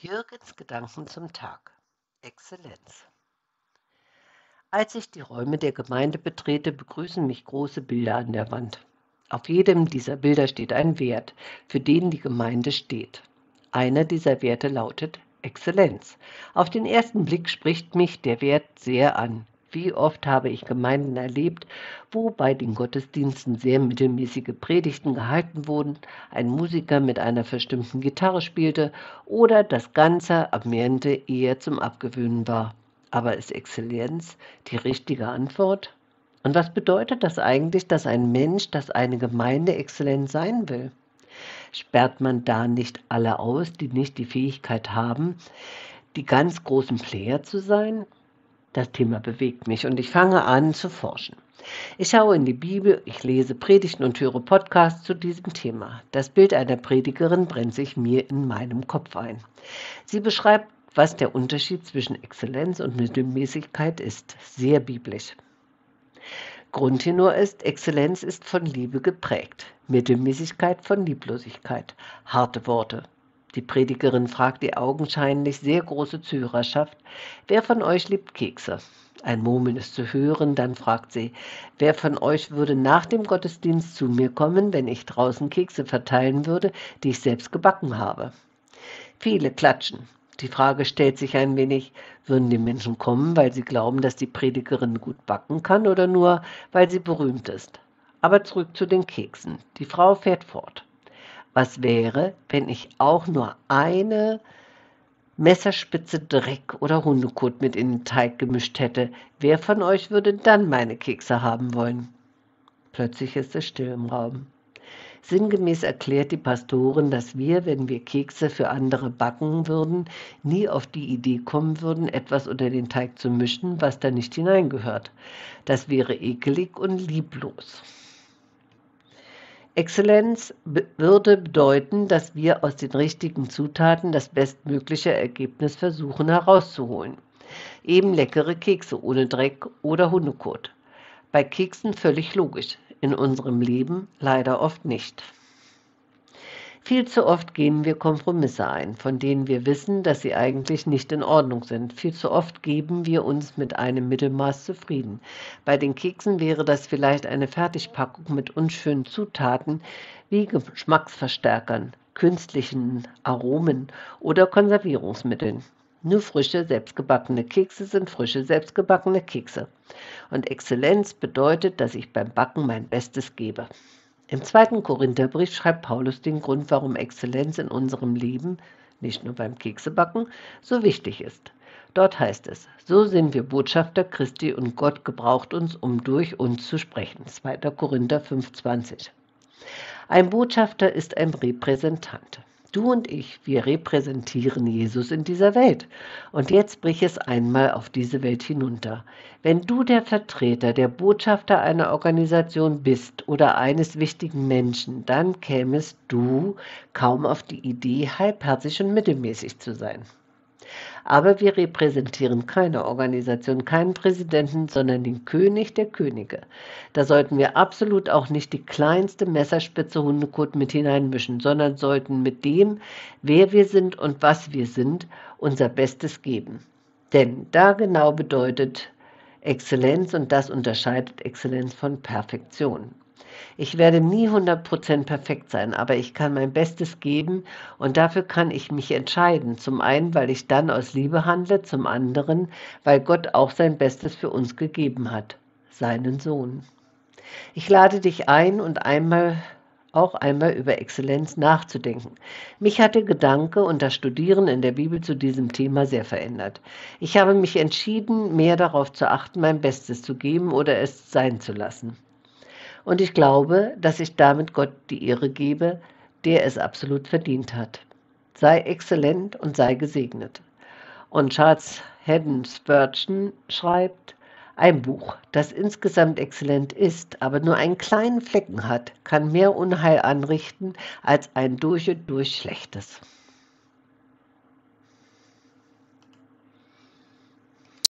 Jürgens Gedanken zum Tag. Exzellenz. Als ich die Räume der Gemeinde betrete, begrüßen mich große Bilder an der Wand. Auf jedem dieser Bilder steht ein Wert, für den die Gemeinde steht. Einer dieser Werte lautet Exzellenz. Auf den ersten Blick spricht mich der Wert sehr an. Wie oft habe ich Gemeinden erlebt, wo bei den Gottesdiensten sehr mittelmäßige Predigten gehalten wurden, ein Musiker mit einer verstimmten Gitarre spielte oder das ganze Ambiente eher zum Abgewöhnen war. Aber ist Exzellenz die richtige Antwort? Und was bedeutet das eigentlich, dass ein Mensch, dass eine Gemeinde exzellent sein will? Sperrt man da nicht alle aus, die nicht die Fähigkeit haben, die ganz großen Player zu sein? Das Thema bewegt mich und ich fange an zu forschen. Ich schaue in die Bibel, ich lese Predigten und höre Podcasts zu diesem Thema. Das Bild einer Predigerin brennt sich mir in meinem Kopf ein. Sie beschreibt, was der Unterschied zwischen Exzellenz und Mittelmäßigkeit ist. Sehr biblisch. Grundtenor ist, Exzellenz ist von Liebe geprägt, Mittelmäßigkeit von Lieblosigkeit. Harte Worte. Die Predigerin fragt die augenscheinlich sehr große Zuhörerschaft, wer von euch liebt Kekse? Ein Murmeln ist zu hören, dann fragt sie, wer von euch würde nach dem Gottesdienst zu mir kommen, wenn ich draußen Kekse verteilen würde, die ich selbst gebacken habe? Viele klatschen. Die Frage stellt sich ein wenig, würden die Menschen kommen, weil sie glauben, dass die Predigerin gut backen kann oder nur, weil sie berühmt ist? Aber zurück zu den Keksen. Die Frau fährt fort. Was wäre, wenn ich auch nur eine Messerspitze Dreck oder Hundekot mit in den Teig gemischt hätte? Wer von euch würde dann meine Kekse haben wollen? Plötzlich ist es still im Raum. Sinngemäß erklärt die Pastorin, dass wir, wenn wir Kekse für andere backen würden, nie auf die Idee kommen würden, etwas unter den Teig zu mischen, was da nicht hineingehört. Das wäre ekelig und lieblos. Exzellenz würde bedeuten, dass wir aus den richtigen Zutaten das bestmögliche Ergebnis versuchen herauszuholen. Eben leckere Kekse ohne Dreck oder Hundekot. Bei Keksen völlig logisch, in unserem Leben leider oft nicht. Viel zu oft gehen wir Kompromisse ein, von denen wir wissen, dass sie eigentlich nicht in Ordnung sind. Viel zu oft geben wir uns mit einem Mittelmaß zufrieden. Bei den Keksen wäre das vielleicht eine Fertigpackung mit unschönen Zutaten wie Geschmacksverstärkern, künstlichen Aromen oder Konservierungsmitteln. Nur frische, selbstgebackene Kekse sind frische, selbstgebackene Kekse. Und Exzellenz bedeutet, dass ich beim Backen mein Bestes gebe. Im 2. Korintherbrief schreibt Paulus den Grund, warum Exzellenz in unserem Leben, nicht nur beim Keksebacken, so wichtig ist. Dort heißt es, so sind wir Botschafter Christi und Gott gebraucht uns, um durch uns zu sprechen. 2. Korinther 5,20. Ein Botschafter ist ein Repräsentant. Du und ich, wir repräsentieren Jesus in dieser Welt. Und jetzt brich es einmal auf diese Welt hinunter. Wenn du der Vertreter, der Botschafter einer Organisation bist oder eines wichtigen Menschen, dann kämest du kaum auf die Idee, halbherzig und mittelmäßig zu sein. Aber wir repräsentieren keine Organisation, keinen Präsidenten, sondern den König der Könige. Da sollten wir absolut auch nicht die kleinste Messerspitze Hundekot mit hineinmischen, sondern sollten mit dem, wer wir sind und was wir sind, unser Bestes geben. Denn da genau bedeutet Exzellenz und das unterscheidet Exzellenz von Perfektion. Ich werde nie 100% perfekt sein, aber ich kann mein Bestes geben und dafür kann ich mich entscheiden. Zum einen, weil ich dann aus Liebe handle, zum anderen, weil Gott auch sein Bestes für uns gegeben hat, seinen Sohn. Ich lade dich ein und auch einmal über Exzellenz nachzudenken. Mich hat der Gedanke und das Studieren in der Bibel zu diesem Thema sehr verändert. Ich habe mich entschieden, mehr darauf zu achten, mein Bestes zu geben oder es sein zu lassen. Und ich glaube, dass ich damit Gott die Ehre gebe, der es absolut verdient hat. Sei exzellent und sei gesegnet. Und Charles Haddon Spurgeon schreibt, ein Buch, das insgesamt exzellent ist, aber nur einen kleinen Flecken hat, kann mehr Unheil anrichten als ein durch und durch schlechtes.